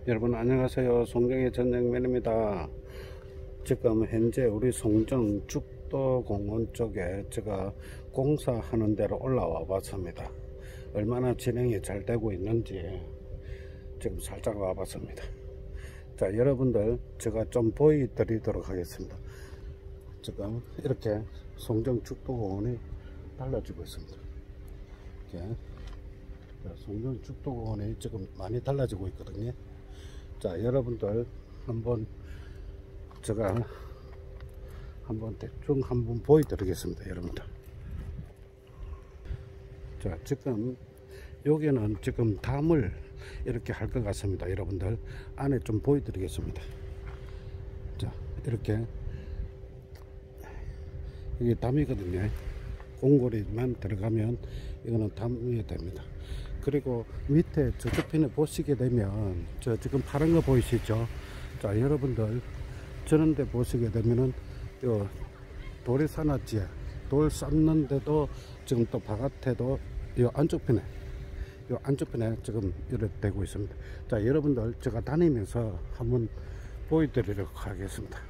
여러분 안녕하세요. 송정의 전영맨입니다. 지금 현재 우리 송정 죽도공원 쪽에 제가 공사하는 데로 올라와 봤습니다. 얼마나 진행이 잘 되고 있는지 지금 살짝 와 봤습니다. 자, 여러분들 제가 좀 보여드리도록 하겠습니다. 지금 이렇게 송정 죽도공원이 달라지고 있습니다. 이렇게 송정 죽도공원이 지금 많이 달라지고 있거든요. 자, 여러분들 제가 대충 한번 보여드리겠습니다. 여러분들, 자, 지금 여기는 지금 담을 이렇게 할 것 같습니다. 여러분들 안에 좀 보여드리겠습니다. 자, 이렇게 이게 담이거든요. 공고리만 들어가면 이거는 담이 됩니다. 그리고 밑에 저쪽 편에 보시게 되면 저 지금 파란 거 보이시죠? 자, 여러분들 저런 데 보시게 되면은 요 돌이 사놨지, 돌 쌓는데도 지금 또 바깥에도 요 안쪽 편에 지금 이렇게 되고 있습니다. 자, 여러분들 제가 다니면서 한번 보여드리도록 하겠습니다.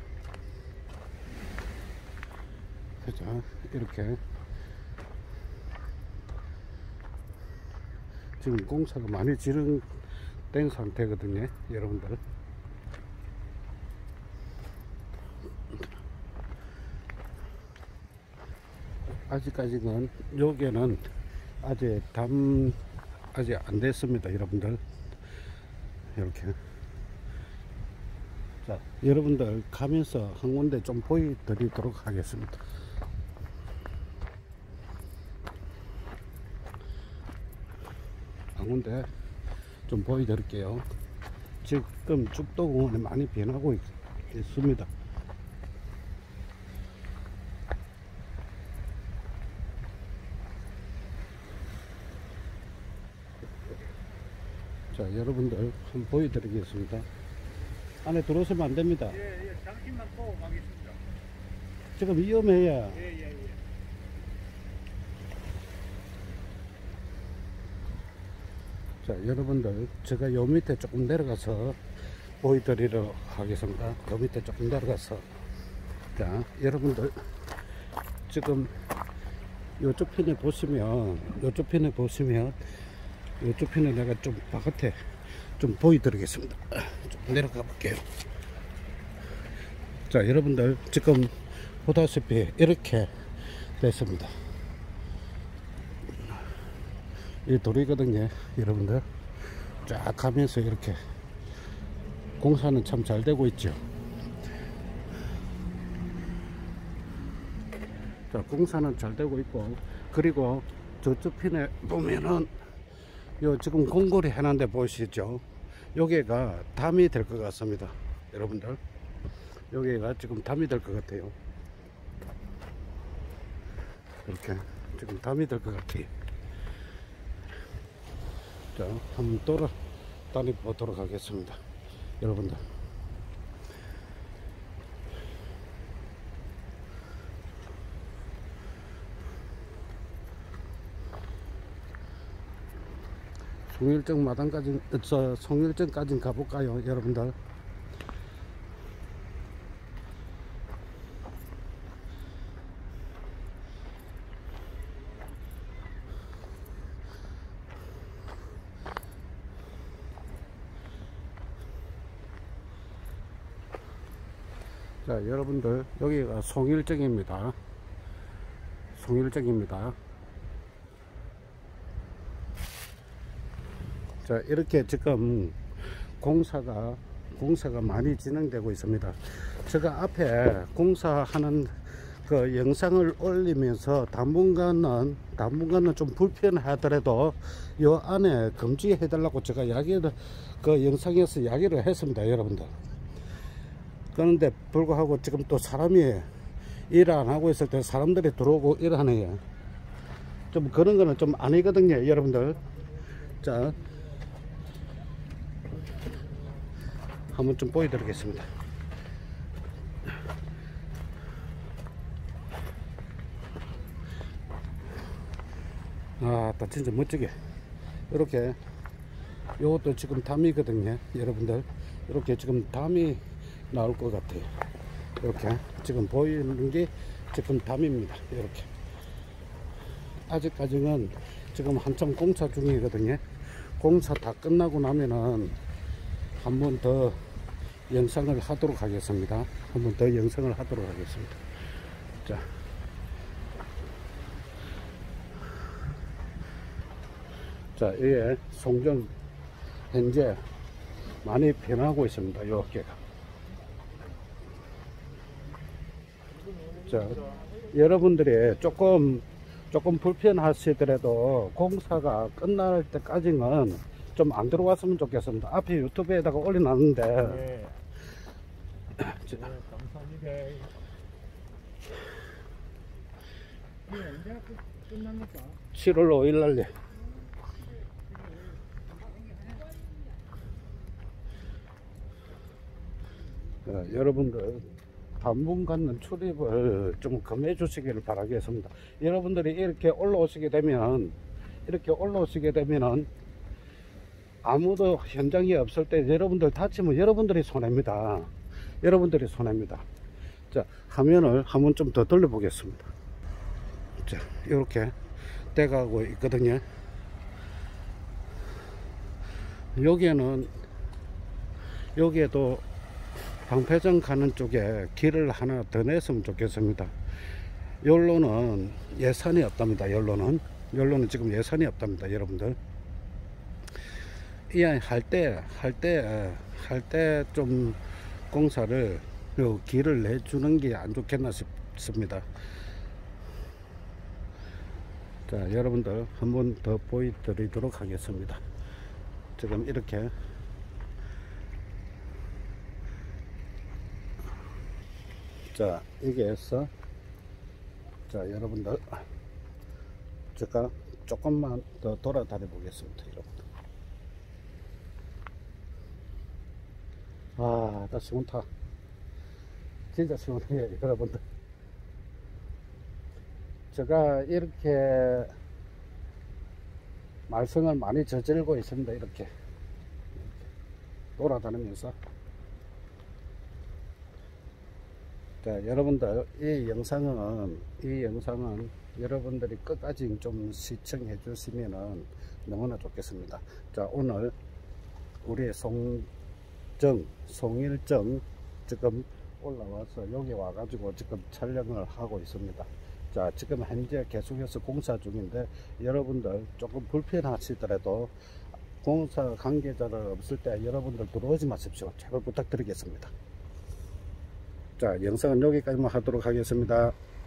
자, 이렇게 지금 공사가 많이 진행된 상태거든요. 여러분들, 아직까지는 여기는 아직 아직 안 됐습니다. 여러분들, 이렇게. 자, 여러분들 가면서 한 군데 좀 보여드리도록 하겠습니다. 한 군데 좀 보여드릴게요. 지금 죽도공원이 많이 변하고 있습니다. 자, 여러분들 한번 보여드리겠습니다. 안에 들어오시면 안 됩니다. 예, 잠시만 또 가겠습니다. 지금 위험해요. 예. 자, 여러분들 제가 요 밑에 조금 내려가서 보여드리도록 하겠습니다. 요 밑에 조금 내려가서. 자, 여러분들 지금 요쪽 편에 보시면 요쪽 편에 내가 좀 바깥에 좀 보여드리겠습니다. 좀 내려가 볼게요. 자, 여러분들 지금 보다시피 이렇게 됐습니다. 이 돌이거든요. 여러분들 쫙 가면서 이렇게 공사는 참 잘 되고 있죠. 자, 공사는 잘 되고 있고, 그리고 저쪽 편에 보면은 요 지금 공고리 해놓은 데 보이시죠? 여기가 담이 될 것 같습니다. 여러분들, 여기가 지금 담이 될 것 같아요. 이렇게 지금 담이 될 것 같아요. 자, 한번 다니 보도록 하겠습니다. 여러분들, 송일정 마당까지, 송일정까지 가볼까요? 여러분들, 자, 여러분들 여기가 송일정입니다. 자, 이렇게 지금 공사가 많이 진행되고 있습니다. 제가 앞에 공사하는 그 영상을 올리면서 당분간은 좀 불편하더라도 요 안에 금지해 달라고 제가 그 영상에서 이야기를 했습니다. 여러분들, 그런데 불구하고 지금 또 사람이 일 안 하고 있을 때 사람들이 들어오고 일하네요. 좀 그런 거는 좀 아니거든요. 여러분들, 자, 한번 좀 보여드리겠습니다. 아, 진짜 멋지게 이렇게 요것도 지금 담이거든요. 여러분들 이렇게 지금 담이 나올 것 같아요. 이렇게 지금 보이는 게 지금 담입니다. 이렇게 아직까지는 지금 한참 공사 중이거든요. 공사 다 끝나고 나면은 한 번 더 영상을 하도록 하겠습니다. 한 번 더 영상을 하도록 하겠습니다. 자, 이게 송전 현재 많이 변하고 있습니다. 이 어깨가. 자, 여러분들이 조금 불편하시더라도 공사가 끝날 때까지는 좀 안 들어왔으면 좋겠습니다. 앞에 유튜브에다가 올려놨는데. 네. 감사합니다. 언제 끝납니까? 7월 5일 날에. 여러분들 당분간은 출입을 좀 금해 주시기를 바라겠습니다. 여러분들이 이렇게 올라오시게 되면 아무도 현장이 없을 때 여러분들 다치면 여러분들이 손해입니다. 자, 화면을 한번 좀 더 돌려 보겠습니다. 자, 이렇게 돼가고 있거든요. 여기에도 방패정 가는 쪽에 길을 하나 더 냈으면 좋겠습니다. 연로는 예산이 없답니다. 연로는 지금 예산이 없답니다. 여러분들 이 할 때 좀 공사를 요 길을 내주는 게 안 좋겠나 싶습니다. 자, 여러분들 한 번 더 보여드리도록 하겠습니다. 지금 이렇게 자, 이게 해서 자, 여러분들 제가 조금만 더 돌아다녀 보겠습니다. 여러분들 나 시원타 진짜 시원해요. 여러분들 제가 이렇게 말썽을 많이 저지르고 있습니다. 이렇게 돌아다니면서. 자, 여러분들 이 영상은 여러분들이 끝까지 좀 시청해 주시면은 너무나 좋겠습니다. 자, 오늘 우리 송일정 지금 올라와서 여기 와가지고 지금 촬영을 하고 있습니다. 자, 지금 현재 계속해서 공사 중인데 여러분들 조금 불편하시더라도 공사 관계자를 없을 때 여러분들 들어오지 마십시오. 제발 부탁드리겠습니다. 자, 영상은 여기까지만 하도록 하겠습니다.